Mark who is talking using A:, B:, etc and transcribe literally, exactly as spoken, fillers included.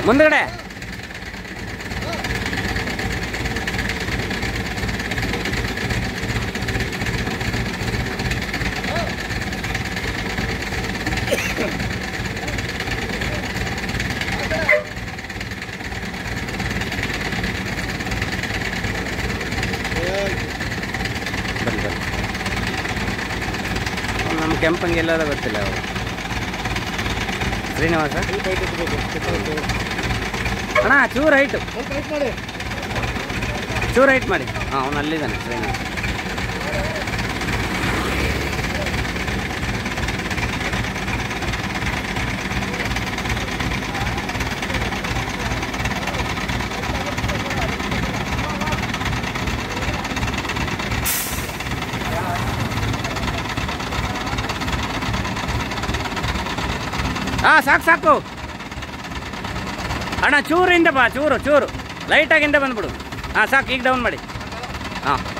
A: ಮುಂದಗಡೆ ನಮ್ಮ ಕೆಂಪಂಗೆ ಎಲ್ಲದ ಗೊತ್ತಿಲ್ಲ ಅವರು ಶ್ರೀನಿವಾಸ ಅಣ್ಣ ಚೂರು ಹೈಟು ಚೂರು ಹೈಟ್ ಮಾಡಿ ಹಾಂ ಅವನು ಅಲ್ಲಿದ್ದಾನೆ ಶ್ರೀನಿವಾಸ ಹಾಂ ಸಾಕು ಸಾಕು ಅಣ್ಣ ಚೂರಿಂದ ಬಾ ಚೂರು ಚೂರು ಲೈಟಾಗಿಂದ ಬಂದ್ಬಿಡು ಹಾಂ ಸಾಕು ಈಗ ಡೌನ್ ಮಾಡಿ ಹಾಂ